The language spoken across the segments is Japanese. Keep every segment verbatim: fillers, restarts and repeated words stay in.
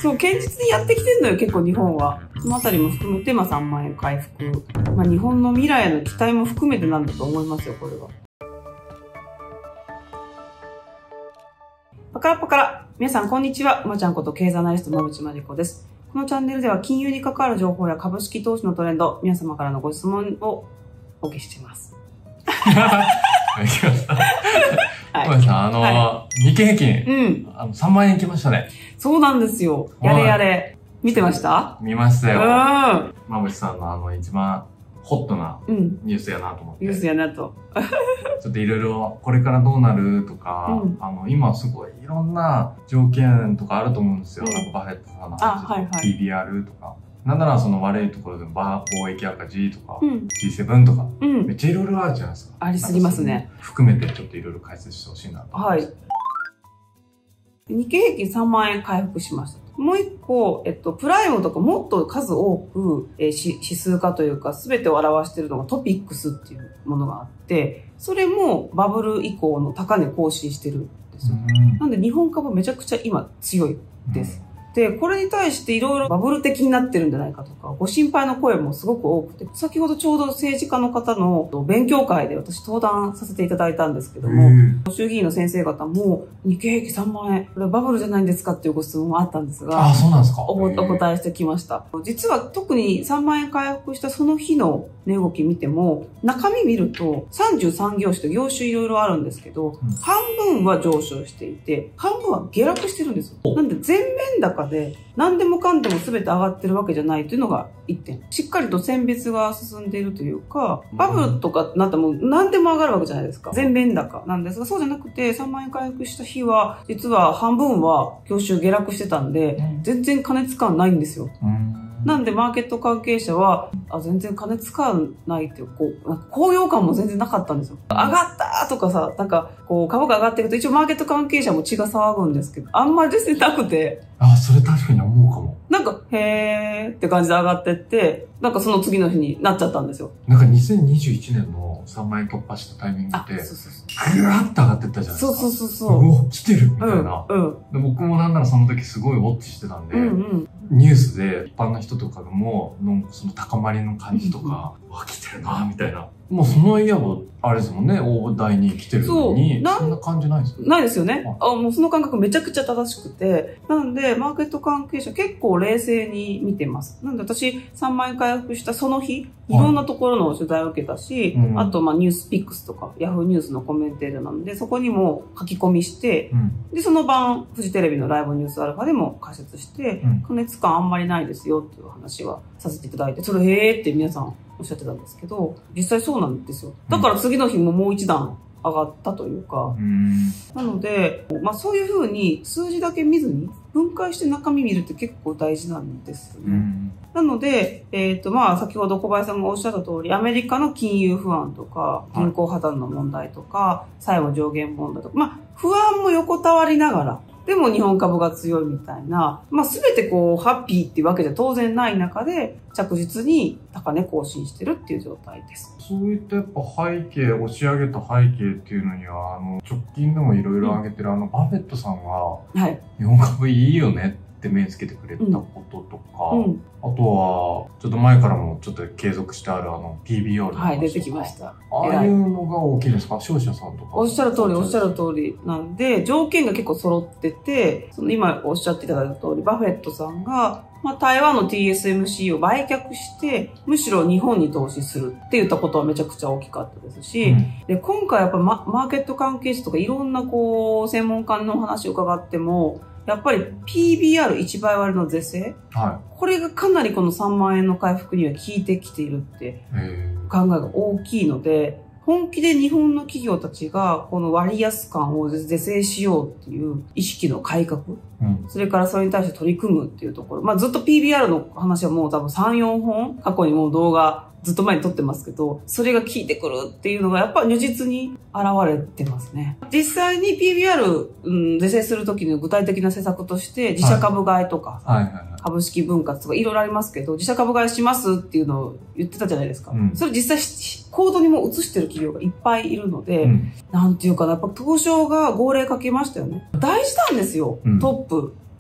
そう、堅実にやってきてんのよ、結構日本は。そのあたりも含めて、まあさんまんえん回復。まあ日本の未来への期待も含めてなんだと思いますよ、これは。パカラパカラ。皆さん、こんにちは。まちゃんこと経済アナリスト、馬淵真理子です。このチャンネルでは金融に関わる情報や株式投資のトレンド、皆様からのご質問をお受けしています。 はい。小林さん、あの、はい、日経平均、うん、あの、さんまんえんいきましたね。 そうなんですよ。やれやれ。見てました？ 見ましたよ。うん。馬淵さんのあの、一番ホットなニュースやなと思って。 ニュースやなと。 ちょっといろいろ、これからどうなるとか、うん、あの、今すごいいろんな条件とかあると思うんですよ。うん、なんかバフェットさんの話、はいはい、ピービーアール とか。なんならその悪いところでも貿易赤字とか、うん、ジーセブン とか、うん、めっちゃいろいろあるじゃないですか。 ありすぎますね。 含めてちょっといろいろ解説してほしいなと。 はい。日経平均さんまんえん回復しました。もう一個、えっと、プライムとかもっと数多く、えー、指数化というか、すべてを表しているのがトピックスっていうものがあって、それもバブル以降の高値更新してるんですよ。なんで日本株めちゃくちゃ今強いです。で、これに対していろいろバブル的になってるんじゃないかとか、ご心配の声もすごく多くて、先ほどちょうど政治家の方の勉強会で私登壇させていただいたんですけども、衆議院の先生方も日経平均さんまんえん、これバブルじゃないんですかっていうご質問もあったんですが、 あ、そうなんですか。 お答えしてきました。実は特にさんまんえん回復したその日の値動き見ても、中身見るとさんじゅうさん業種と業種いろいろあるんですけど、うん、半分は上昇していて、半分は下落してるんですよ。なんで全面高で何でもかんでも全て上がってるわけじゃないというのがいってん。しっかりと選別が進んでいるというか、バブルとかなったらもう何でも上がるわけじゃないですか。全面高なんですが、そうじゃなくてさんまんえん回復した日は、実は半分は業種下落してたんで、全然加熱感ないんですよ。なんで、マーケット関係者は、あ、全然金使わないっていう、こう、高揚感も全然なかったんですよ。上がったとかさ、なんか、こう、株価上がっていくと、一応マーケット関係者も血が騒ぐんですけど、あんまりですね、なくて。 あ、それ確かに思うかも。 なんか、へーって感じで上がってって、なんかその次の日になっちゃったんですよ。 なんかにせんにじゅういちねんのさんまんえん突破したタイミングで、そうそうそうぐわーって上がってったじゃないですか。 そうそうそうそう。 うお、来てるみたいな。 うん。うん、 で僕もなんならその時すごいウォッチしてたんで、うんうん、ニュースで一般の人とかも、のその高まりの感じとか、うん、わ、来てるなみたいな。もうそのいわば、あれですもんね、大台に来てるのに、そ, そんな感じないんですか？ ないですよね。あ、もうその感覚めちゃくちゃ正しくて、なんで、マーケット関係者結構冷静に見てます。なんで私、さんまんえん回復したその日、いろんなところの取材を受けたし、はい、あと、まあ、ニュースピックスとか、ヤフーニュースのコメンテーターなんで、そこにも書き込みして、うん、で、その晩、フジテレビのライブニュースアルファでも解説して、うん、加熱感あんまりないですよっていう話はさせていただいて、それへーって皆さんおっしゃってたんですけど、実際そうなんですよ。だから次の日ももう一段上がったというか、うん、なので、まあそういうふうに数字だけ見ずに分解して中身見るって結構大事なんですね。うん、なので、えっとまあ先ほど小林さんがおっしゃった通り、アメリカの金融不安とか、銀行破綻の問題とか、債務上限問題とか、まあ不安も横たわりながら、でも日本株が強いみたいな、まあ全てこうハッピーっていうわけじゃ当然ない中で着実に高値更新してるっていう状態です。 そういったやっぱ背景、押し上げた背景っていうのには、あの直近でもいろいろ上げてる、うん、あのバフェットさんが、はい、日本株いいよねって目つけてくれたこととか、うんうん、あとはちょっと前からもちょっと継続してあるあの ピービーアール の話とか、 はい、出てきました。 ああいうのが大きいですか？商社さんとか。 おっしゃる通り、おっしゃる通りなんで、条件が結構揃ってて、その今おっしゃっていただいた通り、バフェットさんが、まあ、台湾の ティーエスエムシー を売却して、むしろ日本に投資するって言ったことはめちゃくちゃ大きかったですし、うん、で今回やっぱマ、マーケット関係者とかいろんなこう、専門家の話を伺っても、やっぱり ピービーアールいち 倍割の是正、はい、これがかなりこのさんまんえんの回復には効いてきているって考えが大きいので、本気で日本の企業たちがこの割安感を是正しようっていう意識の改革、うん、それからそれに対して取り組むっていうところ、まあずっと ピービーアール の話はもう多分さん、よんほん過去にもう動画ずっと前に撮ってますけど、それが効いてくるっていうのがやっぱ如実に現れてますね。実際に ピービーアール、うん、是正するときの具体的な施策として自社株買いとか、はいはいはいはい、株式分割とかいろいろありますけど、自社株買いしますっていうのを言ってたじゃないですか。うん、それ実際コードにも移してる企業がいっぱいいるので、うん、なんていうかな、やっぱ東証が号令かけましたよね。大事なんですよ、うん、トップ。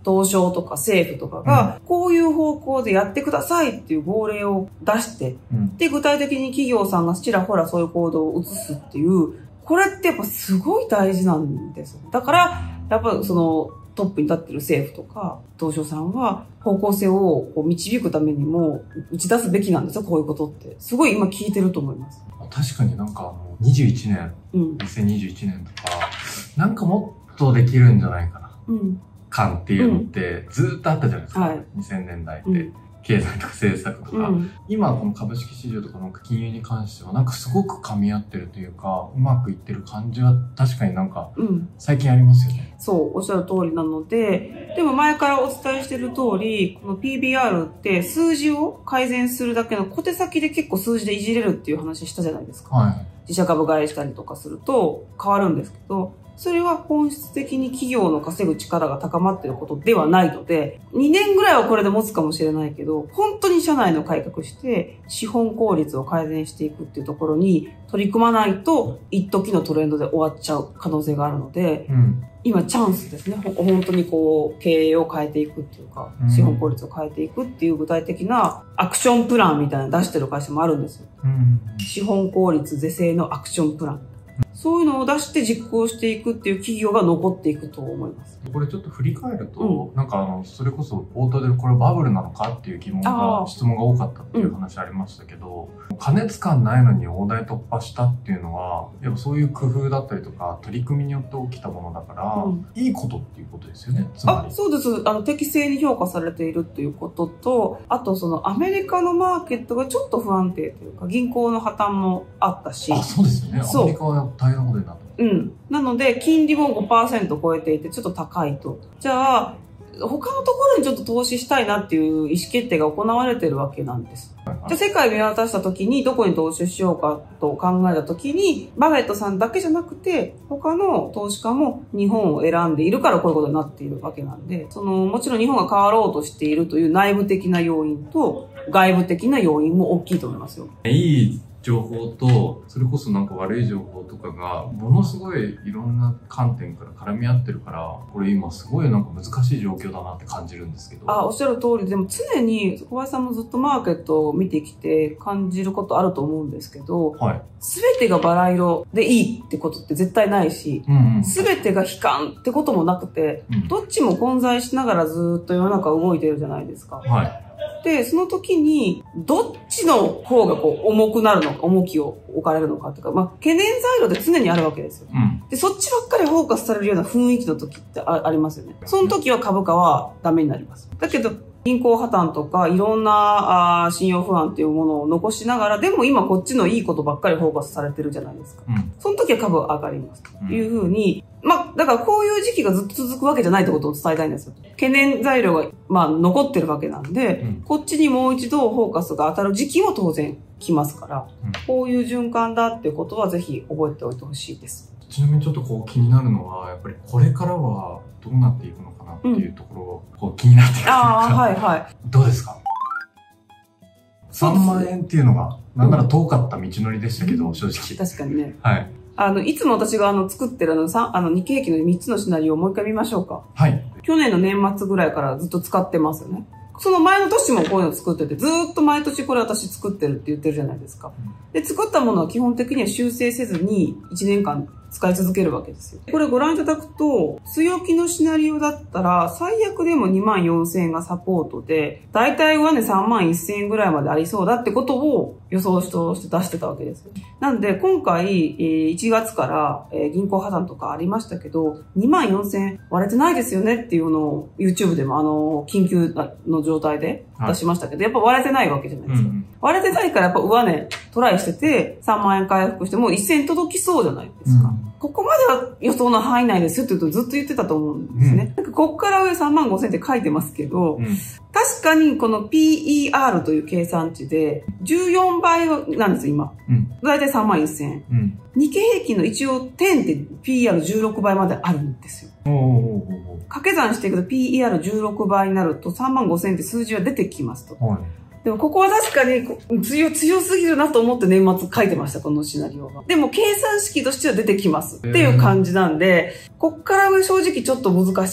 東証とか政府とかが、こういう方向でやってくださいっていう号令を出して、うん、で、具体的に企業さんがちらほらそういう行動を移すっていう、これってやっぱすごい大事なんですよ。だから、やっぱそのトップに立ってる政府とか、東証さんは方向性を導くためにも打ち出すべきなんですよ、こういうことって。すごい今聞いてると思います。 確かになんかもうにじゅういちねん、うん、にせんにじゅういちねんとか、なんかもっとできるんじゃないかな。うん感っていうのってずっとあったじゃないですか、うんはい、にせんねんだいって、うん、経済とか政策とか、うん、今この株式市場とかの金融に関してはなんかすごく噛み合ってるというかうまくいってる感じは確かになんか最近ありますよね、 うん、そうおっしゃる通りなので、でも前からお伝えしてる通りこの ピービーアール って数字を改善するだけの小手先で結構数字でいじれるっていう話したじゃないですか、はい、自社株買いしたりとかすると変わるんですけど、それは本質的に企業の稼ぐ力が高まっていることではないので、にねんぐらいはこれで持つかもしれないけど、本当に社内の改革して資本効率を改善していくっていうところに取り組まないと、一時のトレンドで終わっちゃう可能性があるので、うん、今チャンスですね。本当にこう、経営を変えていくっていうか、資本効率を変えていくっていう具体的なアクションプランみたいなの出してる会社もあるんですよ。うん、資本効率是正のアクションプラン。そういうのを出して実行していくっていう企業が残っていくと思います。 これちょっと振り返ると、うん、なんかあの、それこそ冒頭でこれバブルなのかっていう疑問が、質問が多かったっていう話ありましたけど、うん、過熱感ないのに大台突破したっていうのは、やっぱそういう工夫だったりとか、取り組みによって起きたものだから、うん、いいことっていうことですよね、つまり。 あ、そうです。あの、適正に評価されているっていうことと、あとそのアメリカのマーケットがちょっと不安定というか、銀行の破綻もあったし。 あ、そうですよね。アメリカは大変なことになった。 うん。なので、金利も ごパーセント 超えていて、ちょっと高いと。じゃあ、他のところにちょっと投資したいなっていう意思決定が行われてるわけなんです。はいはい、じゃあ、世界見渡した時に、どこに投資しようかと考えた時に、バフェットさんだけじゃなくて、他の投資家も日本を選んでいるからこういうことになっているわけなんで、その、もちろん日本が変わろうとしているという内部的な要因と、外部的な要因も大きいと思いますよ。 いい情報と、それこそなんか悪い情報とかが、ものすごいいろんな観点から絡み合ってるから、これ今すごいなんか難しい状況だなって感じるんですけど。 あ、おっしゃる通り、でも常に小林さんもずっとマーケットを見てきて感じることあると思うんですけど、はい。すべてがバラ色でいいってことって絶対ないし、すべ、うん、てが悲観ってこともなくて、うん、どっちも混在しながらずっと世の中動いてるじゃないですか。はい。で、その時に、どっちの方がこう重くなるのか、重きを置かれるのかっていうか、まあ、懸念材料で常にあるわけですよ。うん、で、そっちばっかりフォーカスされるような雰囲気の時って あ, ありますよね。その時は株価はダメになります。だけど、銀行破綻とか、いろんなあ信用不安っていうものを残しながら、でも今こっちのいいことばっかりフォーカスされてるじゃないですか。うん、その時は株上がります。というふうに、うん、まあ、だからこういう時期がずっと続くわけじゃないってことを伝えたいんですよ。懸念材料が、まあ、残ってるわけなんで、うん、こっちにもう一度フォーカスが当たる時期も当然来ますから、うん、こういう循環だってことはぜひ覚えておいてほしいです。 ちなみにちょっとこう気になるのは、やっぱりこれからはどうなっていくのかなっていうところをこう気になってくるというか、ああ、はいはい。どうですか？さんまんえんっていうのが、なんなら遠かった道のりでしたけど、うん、正直。 確かにね。 はい。 あの、いつも私があの作ってるあの、あの日経平均のみっつのシナリオをもう一回見ましょうか。はい。去年の年末ぐらいからずっと使ってますよね。その前の年もこういうの作ってて、ずーっと毎年これ私作ってるって言ってるじゃないですか。で、作ったものは基本的には修正せずにいちねんかん使い続けるわけですよ。これご覧いただくと、強気のシナリオだったら、最悪でもにまんよんせんえんがサポートで、だいたい上値さんまんせんえんぐらいまでありそうだってことを予想として出してたわけですよ。なんで、今回、いちがつから銀行破綻とかありましたけど、にまんよんせんえん割れてないですよねっていうのを YouTube でもあの、緊急の状態で出しましたけど、やっぱ割れてないわけじゃないですか。うん、割れてないからやっぱ上値トライしてて、さんまんえん回復してもうせん届きそうじゃないですか。うん、ここまでは予想の範囲内ですよって言うとずっと言ってたと思うんですね。うん、なんかここから上さんまんごせんって書いてますけど、うん、確かにこの ピーイーアール という計算値でじゅうよんばいなんです今。うん、だいたいさんまんせんえん。うん、日経平均の一応点って ピーイーアールじゅうろくばいまであるんですよ。掛け算していくと ピーイーアールじゅうろくばいになるとさんまんごせんって数字は出てきますと。はい、でもここは確かに強、強すぎるなと思って年末書いてました、このシナリオが。でも計算式としては出てきますっていう感じなんで、こっから上正直ちょっと難しい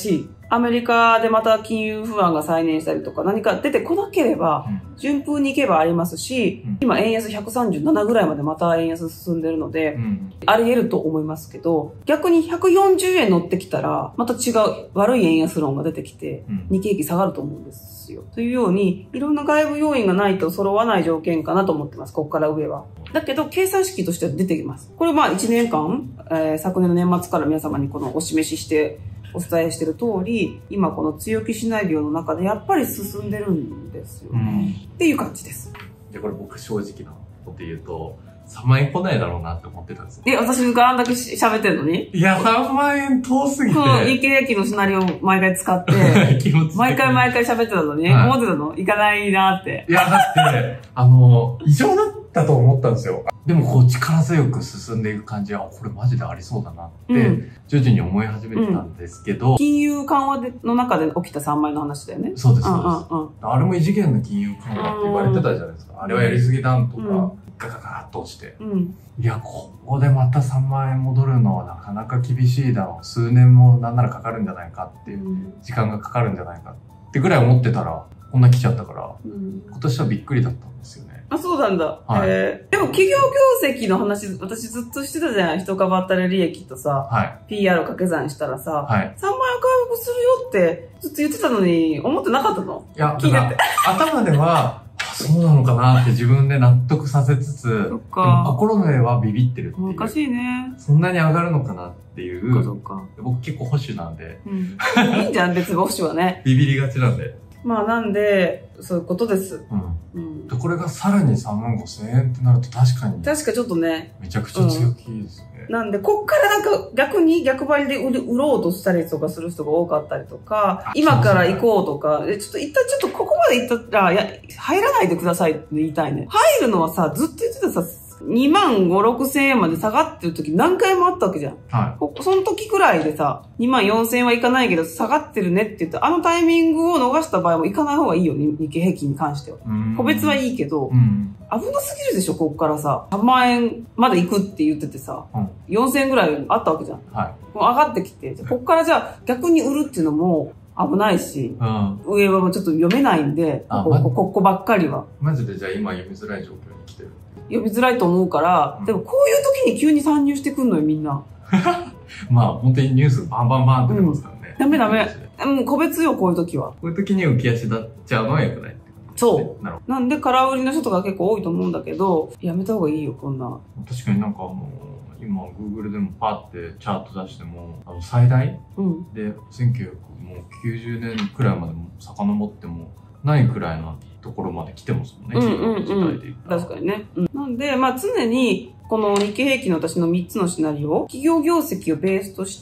アメリカでまた金融不安が再燃したりとか何か出てこなければ、順風に行けばありますし、うん、今円安ひゃくさんじゅうななぐらいまでまた円安進んでるので、うん、あり得ると思いますけど、逆にひゃくよんじゅうえん乗ってきたら、また違う悪い円安論が出てきて、うん、日経平均下がると思うんですよ。というように、いろんな外部要因がないと揃わない条件かなと思ってます、ここから上は。だけど、計算式としては出てきます。これまあいちねんかん、えー、昨年の年末から皆様にこのお示しして、お伝えしている通り、今この強気シナリオの中でやっぱり進んでるんですよね。うん、っていう感じです。 で、これ僕正直なこと言うと、さんまんえん来ないだろうなって思ってたんですよ。 え、私があんだけ喋ってるのにいや、さんまんえん遠すぎて。 そう、日経平均のシナリオを毎回使って、毎回毎回喋ってたのに、はい、思ってたの行かないなって。 いや、だって、あの、異常だったと思ったんですよ。でも、こう、力強く進んでいく感じは、これマジでありそうだなって、うん、徐々に思い始めてたんですけど。うん、 金融緩和での中で起きたさんまんえんの話だよね。 そうです、そうです。うんうんうん、あれも異次元の金融緩和って言われてたじゃないですか。あれはやりすぎだとか、うん、ガガガッとして。うん、いや、ここでまたさんまんえん戻るのはなかなか厳しいだろう。数年もなんならかかるんじゃないかっていう、うん、時間がかかるんじゃないかってぐらい思ってたら、こんな来ちゃったから、うん、今年はびっくりだったんですよね。 あ、そうなんだ。はい、えー、でも企業業績の話、私ずっとしてたじゃない。一株当たり利益とさ、はい、ピーアール 掛け算したらさ、はい、さんまんえん回復するよってずっと言ってたのに、思ってなかったの？ いや、聞いてて。頭では、そうなのかなって自分で納得させつつ、でも心ではビビってるっていう。 おかしいね。 そんなに上がるのかなっていう。そっかそっか。僕結構保守なんで。 うん、いいんじゃん、別に保守はね。 ビビりがちなんで。 まあなんで、そういうことです。 うん。うん、で、これがさらにさんまんごせんえんってなると確かに。 確かちょっとね。 めちゃくちゃ強気ですね。 うん、なんで、こっからなんか逆に逆張りで売ろうとしたりとかする人が多かったりとか、今から行こうとか、ちょっと一旦ちょっとここまで行ったら、いや、入らないでくださいって言いたいね。入るのはさ、ずっと言ってたさ、にまんご、ろくせんえんまで下がってる時何回もあったわけじゃん。はい。その時くらいでさ、にまんよんせんえんはいかないけど下がってるねって言って、あのタイミングを逃した場合もいかない方がいいよ、日経平均に関しては。個別はいいけど、うん、危なすぎるでしょ、こっからさ。さんまんえんまで行くって言っててさ、うん、よんせんえんぐらいあったわけじゃん。はい。もう上がってきて、こっからじゃあ逆に売るっていうのも、危ないし、うん、上はもうちょっと読めないんで、ここ、ま、ここばっかりは。 マジでじゃあ今読みづらい状況に来てる。 読みづらいと思うから、うん、でもこういう時に急に参入してくんのよ、みんな。 まあ本当にニュースバンバンバンって出ますからね。 うん、ダメダメ。うん、個別よ、こういう時は。 こういう時に浮き足立っちゃうのは良くないってことですね。 そう。なるほど。なんで空売りの人とか結構多いと思うんだけど、やめた方がいいよ、こんな。 確かになんかあの、今、Google でもパーってチャート出しても、あの最大、うん、で、せんきゅうひゃくきゅうじゅうねんくらいまでも遡ってもないくらいのところまで来てますもんね、企業自体で言ったら。 確かにね。うん、なんで、まあ常に、この日経平均の私のみっつのシナリオ、企業業績をベースとして、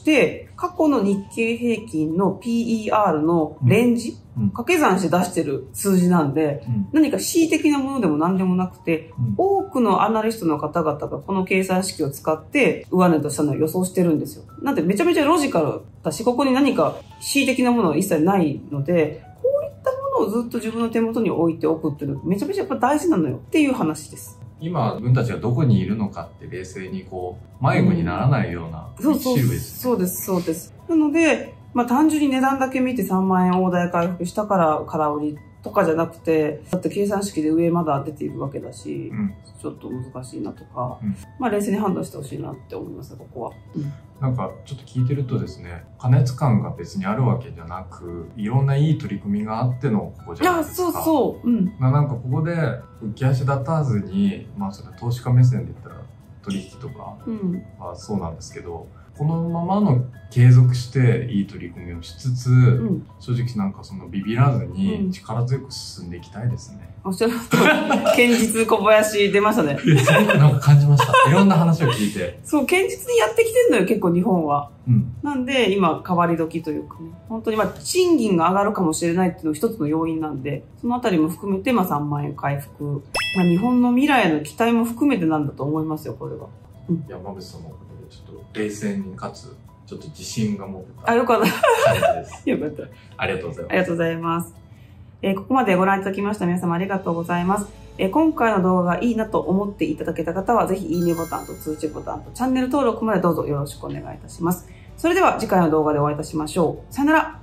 過去の日経平均の ピーイーアール のレンジ、うん、掛け算して出してる数字なんで、うん、何か恣意的なものでも何でもなくて、うん、多くのアナリストの方々がこの計算式を使って、上値と下値を予想してるんですよ。なんでめちゃめちゃロジカルだし、ここに何か恣意的なものは一切ないので、こういったものをずっと自分の手元に置いておくっていうのはめちゃめちゃやっぱ大事なのよっていう話です。 今、自分たちがどこにいるのかって冷静にこう、迷子にならないような道しるべですね。そうです、そうです。なので、まあ単純に値段だけ見てさんまんえん大台回復したから空売りとかじゃなくて、だって計算式で上まだ出ているわけだし、うん、ちょっと難しいなとか、うん、まあ冷静に判断してほしいなって思いますね、ここは。うん、なんかちょっと聞いてるとですね、過熱感が別にあるわけじゃなく、いろんないい取り組みがあってのここじゃないですか。 あ、そうそう。うん。 なんかここで浮き足立たずに、まあそれ投資家目線で言ったら取引とかはそうなんですけど、このままの継続していい取り組みをしつつ、うん、正直なんかそのビビらずに力強く進んでいきたいですね。 おっしゃるとおり、堅実小林出ましたね。 すごくなんか感じました。いろんな話を聞いて。 そう、堅実にやってきてるのよ、結構日本は。うん、なんで今変わり時というかね、本当にまあ賃金が上がるかもしれないっていうのが一つの要因なんで、そのあたりも含めてまあさんまんえん回復。まあ日本の未来への期待も含めてなんだと思いますよ、これは。 うん、山口さんのことでちょっと冷静にかつ、ちょっと自信が持てた。 あ、よかった。 感じです。 よかった。 ありがとうございます。 ありがとうございます。えー、ここまでご覧いただきました皆様ありがとうございます。えー、今回の動画がいいなと思っていただけた方は、ぜひいいねボタンと通知ボタンとチャンネル登録までどうぞよろしくお願いいたします。それでは次回の動画でお会いいたしましょう。さよなら。